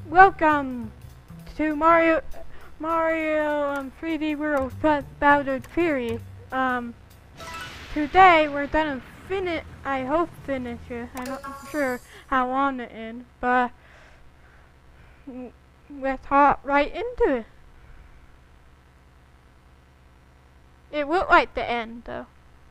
Welcome to Mario 3D World Bowser Fury. Today we're gonna finish. I hope finish it. I'm not sure how long it is, but let's hop right into it. It looked like the end though.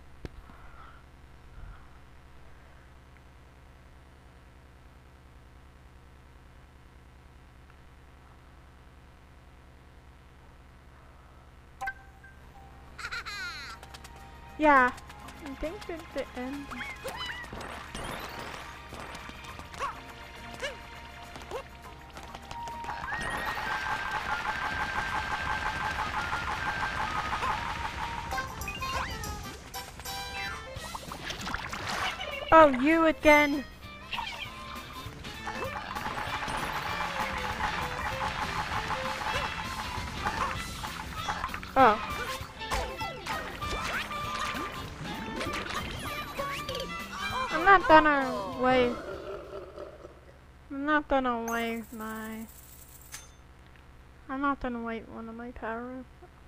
Yeah, I think it's the end. Oh, you again. Oh. I'm not gonna wait one of my power-ups.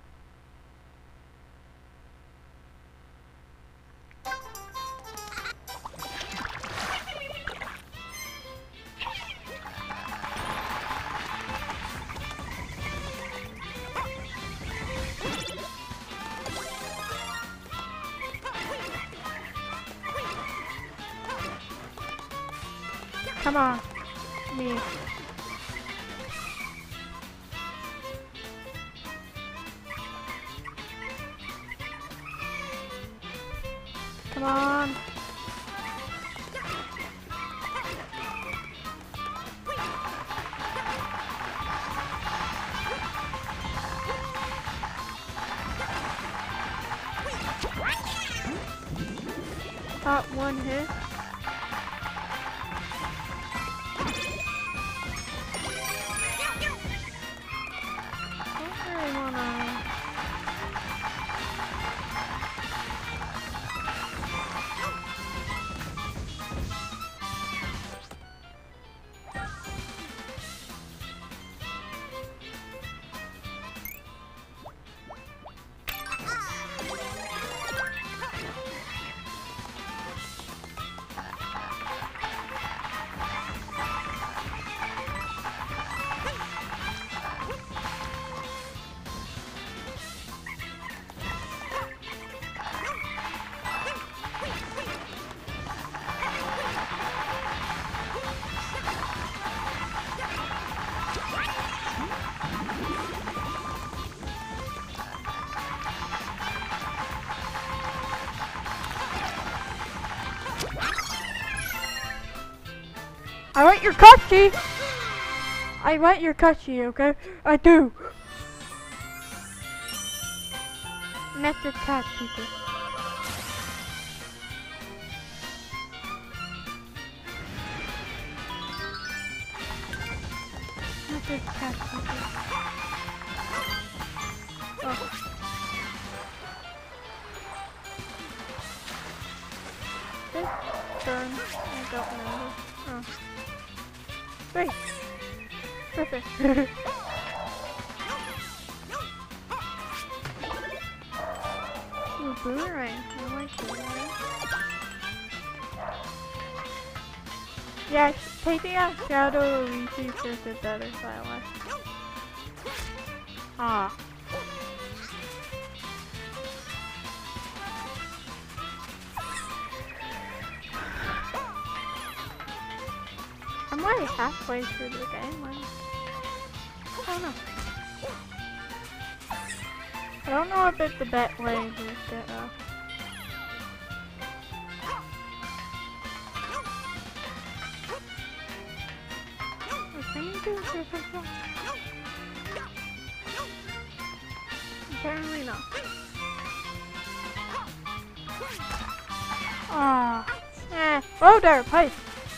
Come on, me. Come on. Got one hit. I want your cookie! I want your cookie, okay? I do! Let's just catch people. Let's just catch people. Oh. This turn, I don't remember. Oh. Great. Perfect. Ooh, boomerang. I like boomerang. Yeah, taking out Shadow Luigi is just a better style. Ah. I'm already halfway through the game. I don't know. I don't know if it's the best way to get up. Can you do this as well? Apparently not. Ah. Oh there, pipe.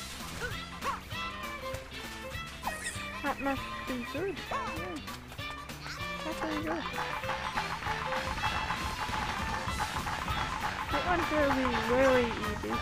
That must be good. Yeah. That's pretty good. That one's really, really easy.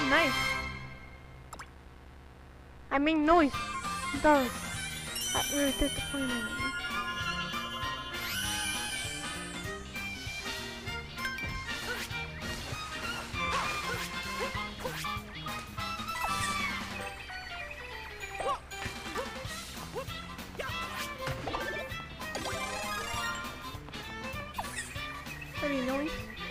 nice. I mean noise. Sorry. That really disappointed me. Pretty noise.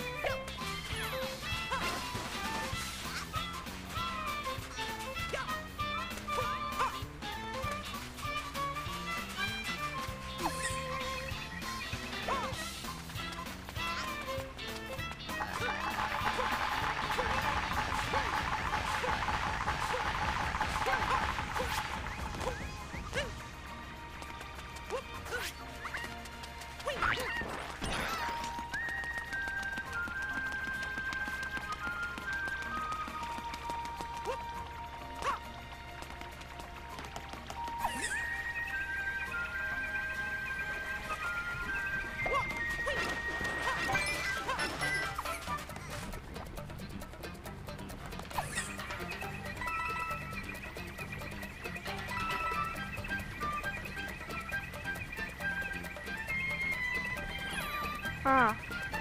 Ah.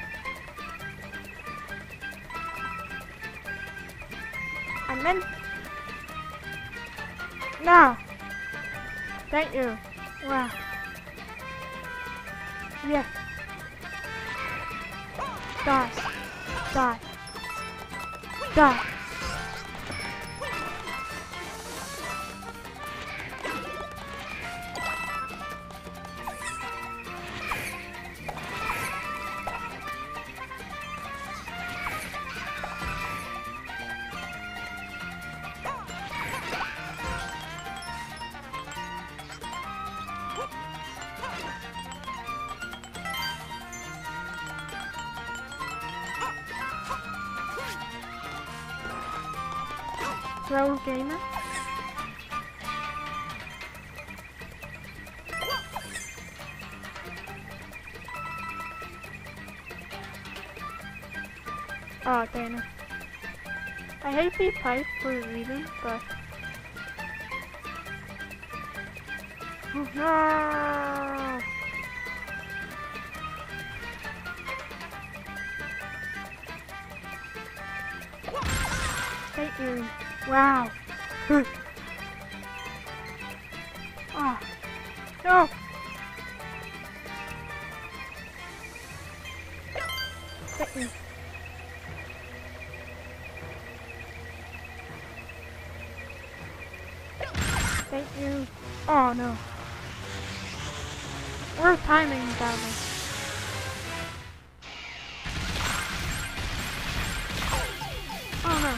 I meant... No. Thank you. Wow. Yeah. Die. Die. Die. Throw gamer. Oh, Pena. I hate these pipes for a reason, but... Oh, no! Thank you. Wow. Ah. No! Thank you. Thank you. Oh no. We're timing that one. Oh no.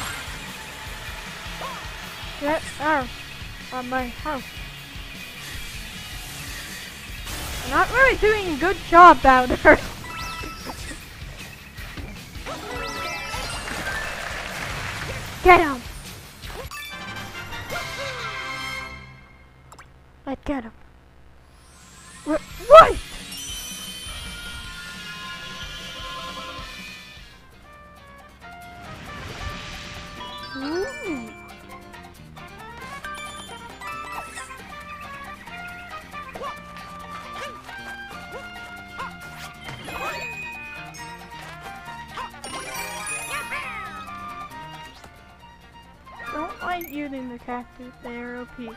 Get out of my house. I'm not really doing a good job out there. Get him! Let's get him. What? Ooh. Don't like using the cactus, they're OP.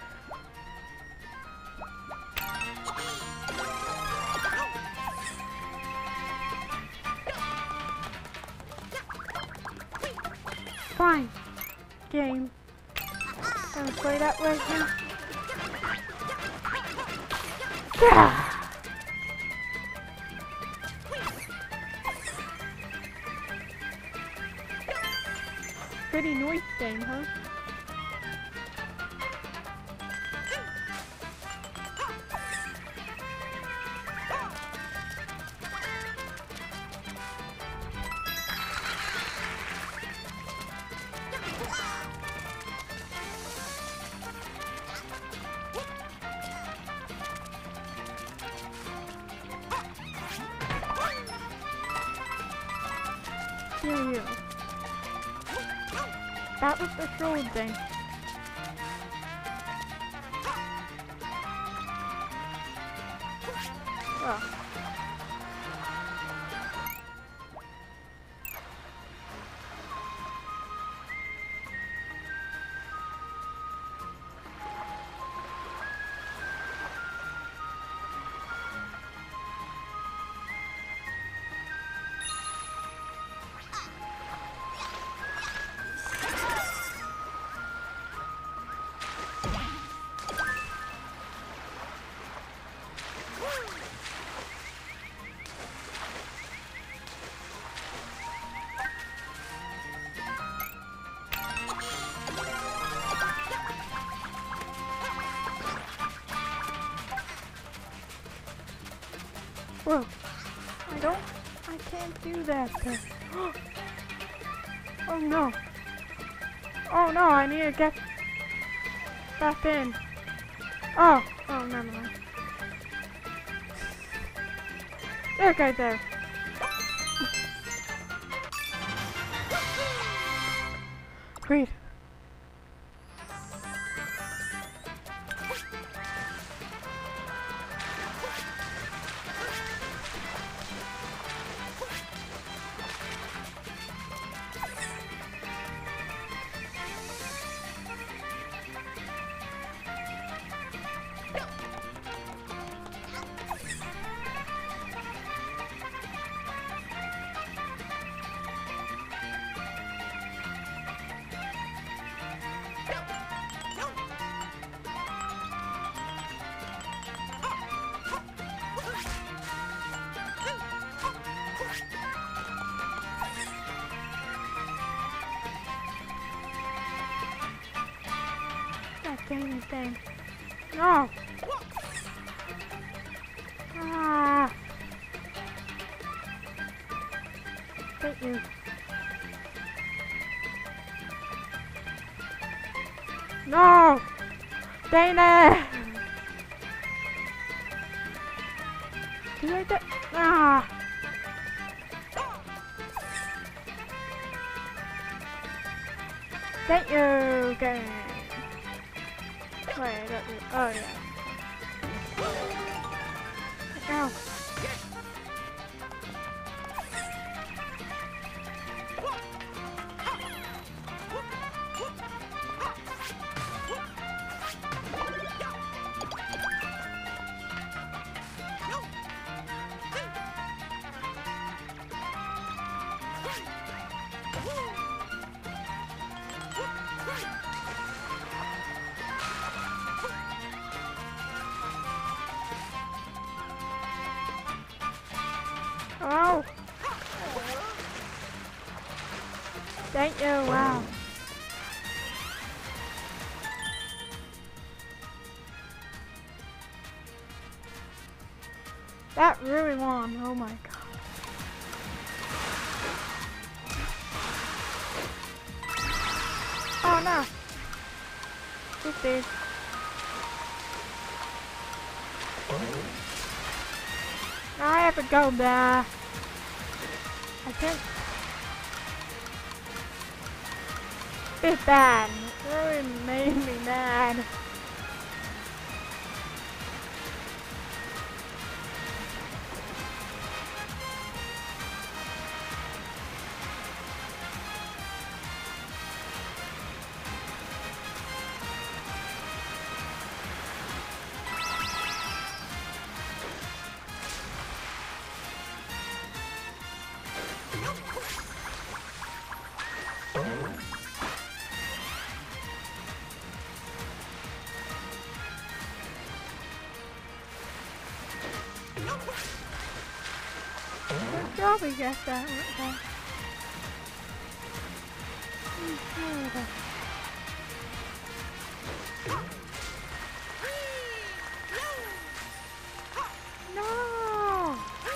Fine. Game. Gonna play that right now. Yeah! Pretty noise game, huh? Kill you. That was the shoulder thing. Oh. Whoa. I can't do that. Oh no. Oh no, I need to get back in. Oh, never mind. There, guy there. Great. Dang. No! Ah! Thank you. No! Pena! Did I do? Ah! Thank you, game. Wait, oh yeah. Ow. Oh! Thank you, wow. That really won, oh my god. Oh no! This dude. I have to go there. I can't. It's bad. It really made me mad. Probably guess that one. No!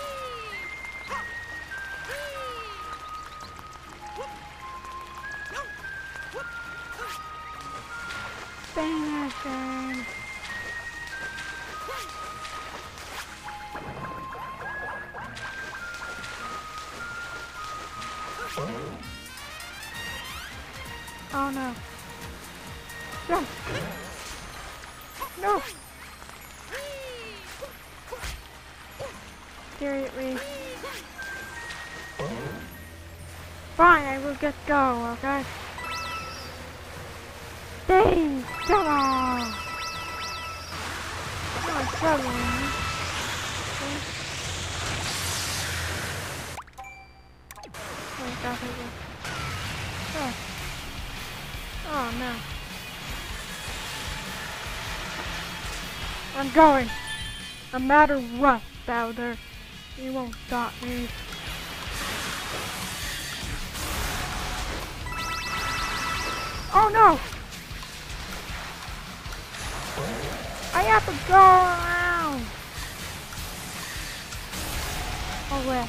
Pena. Oh no. Jump! No! Seriously. Fine, I will just go, okay? Dang! Come on! Come on, trouble. Oh, God, oh. Oh no. I'm going. No matter what, Bowser. You won't stop me. Oh no! I have to go around. Oh wait.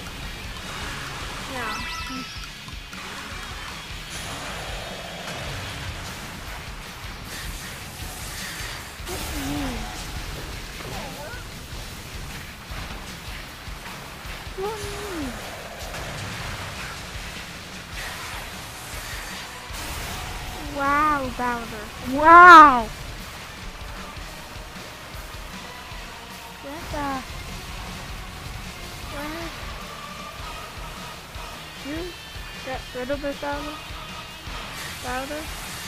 Yeah. Wow, Bowser. Wow! What you get rid of it, Bowser? Bowser?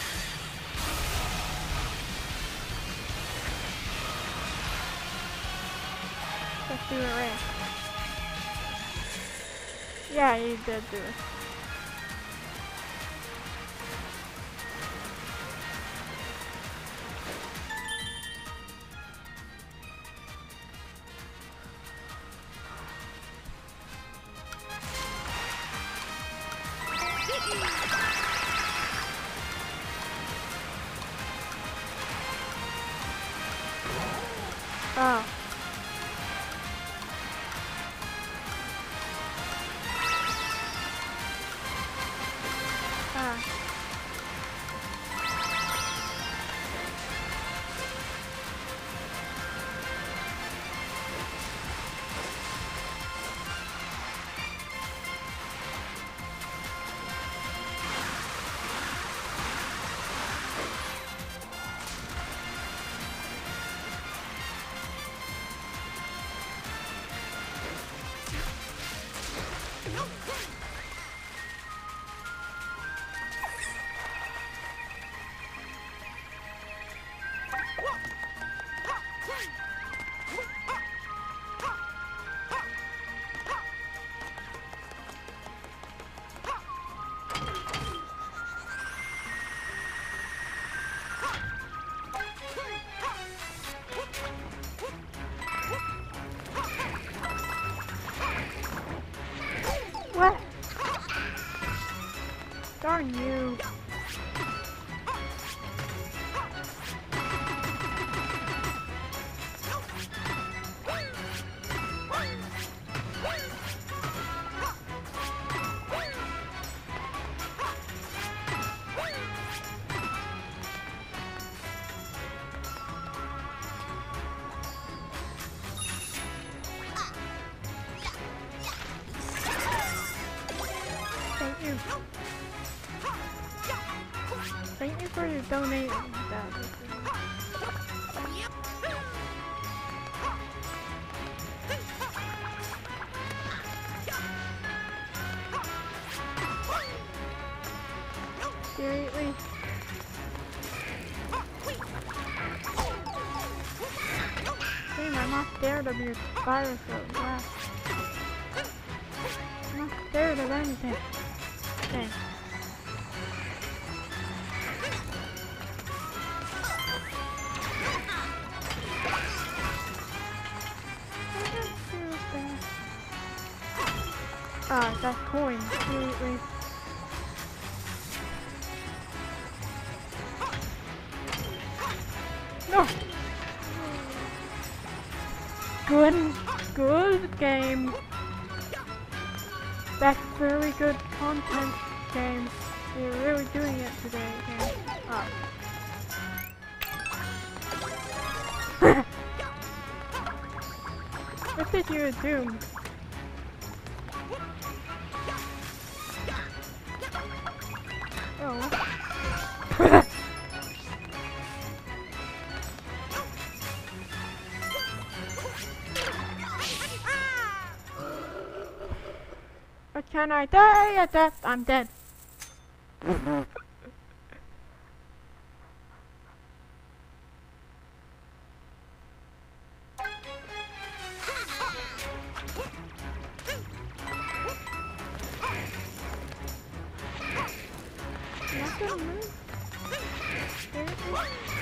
Let's do it right. Yeah, you did do it. Oh. Ah. What? Darn you. Thank you. Thank you for your donating that. Seriously? Damn, I'm not scared of your virus though. Wow. I'm not scared of anything. Dang. Ah, that's coin. Seriously. No! Good game. That's very good content game. You're really doing it today, game. Oh. I think you're doomed. Oh. Can I die at death? I'm dead. Not gonna move. Seriously?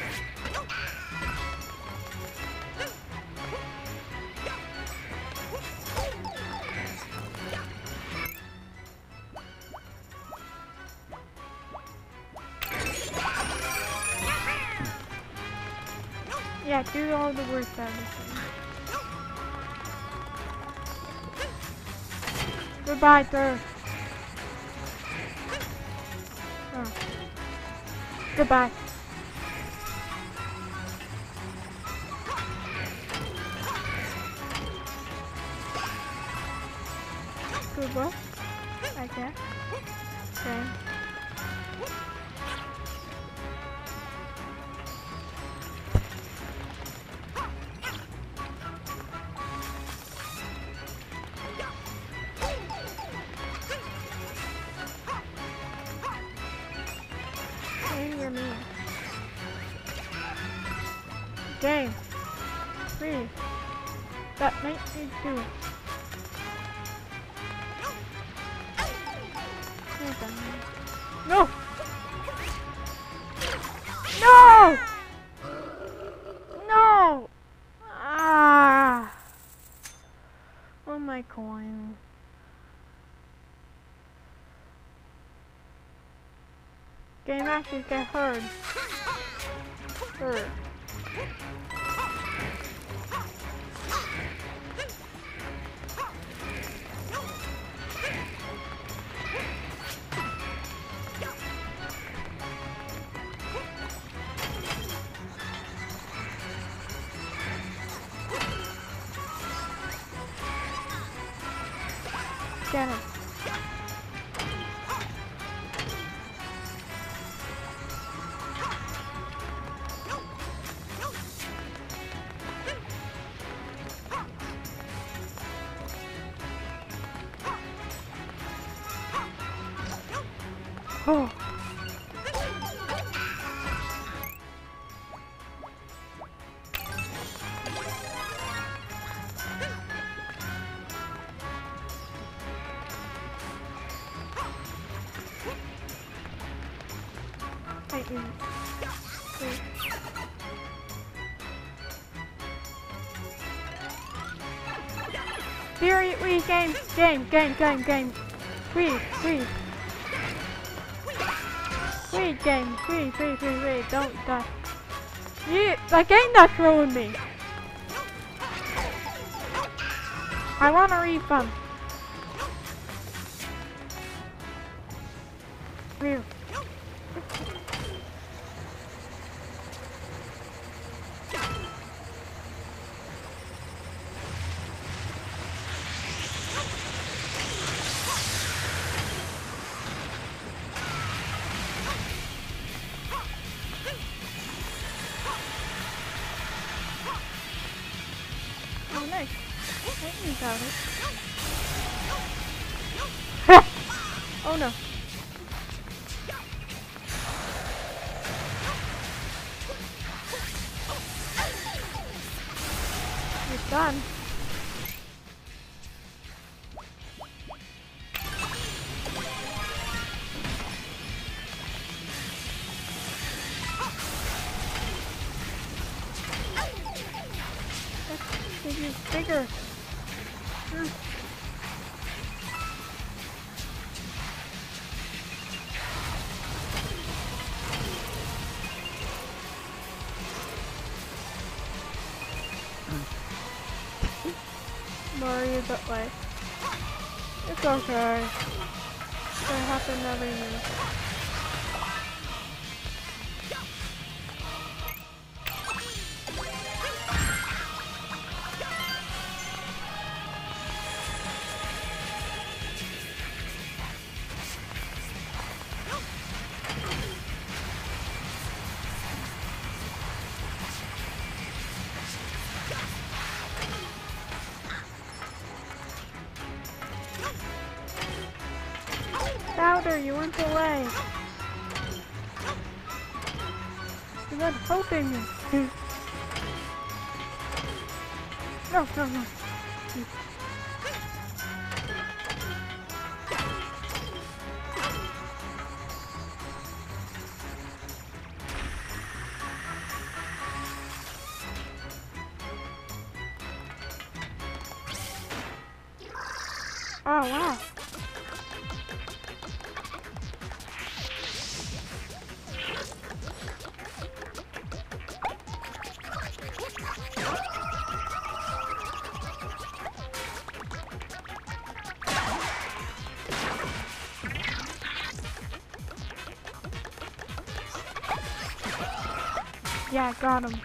Yeah, do all the work out of thing. Goodbye, sir. Oh. Goodbye. Good work, I guess. Okay. You're mean. Game. 3. That might be 2. No! No! No! Ah! Oh, my coin. Game actually get hurt. Hurt. Get him. Oh. Theory, game. Please. Wait, game. Wait. Don't die. The game not throwing me. I want a refund. Please. Oh, nice. I got it. Oh no. It's done. It's bigger. Mario that way. It's okay. That happen every minute. went away. You went hoping. No, no, no. Oh, wow. Yeah, got him.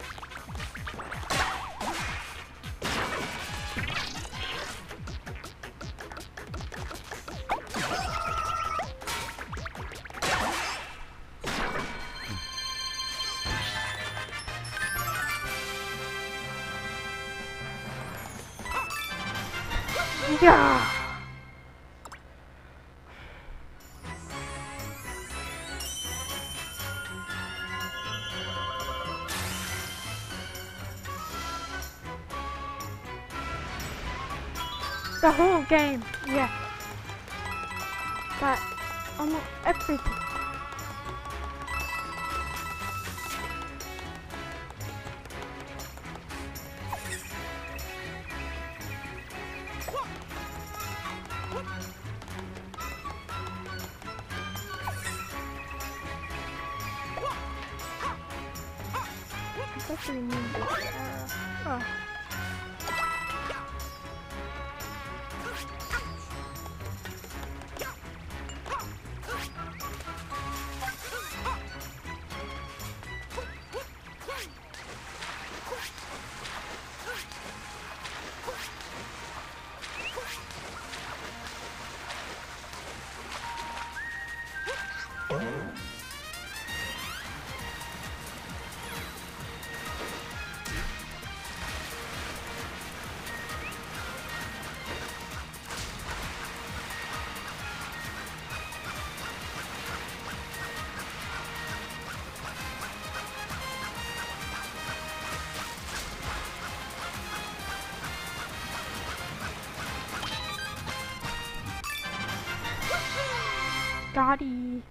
Yeah. The whole game, yeah. Got almost everything. What do you mean this arrow? Oh. Dottie.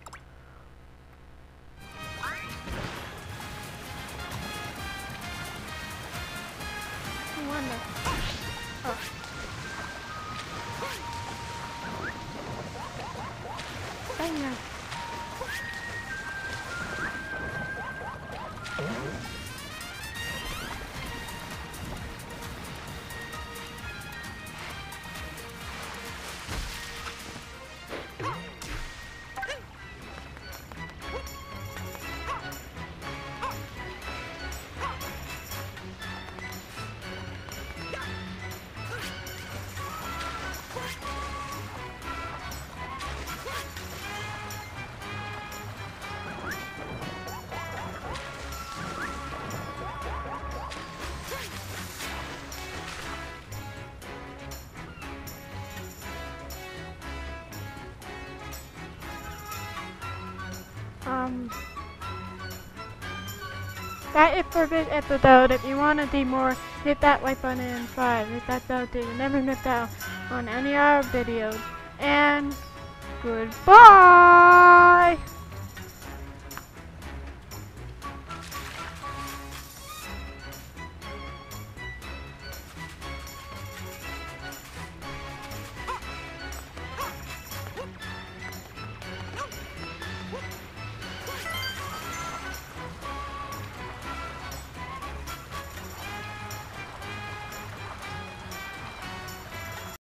I wonder. Oh. Pena. That's it for this episode. If you want to see more, hit that like button and subscribe. Hit that bell so you never miss out on any of our videos. And goodbye!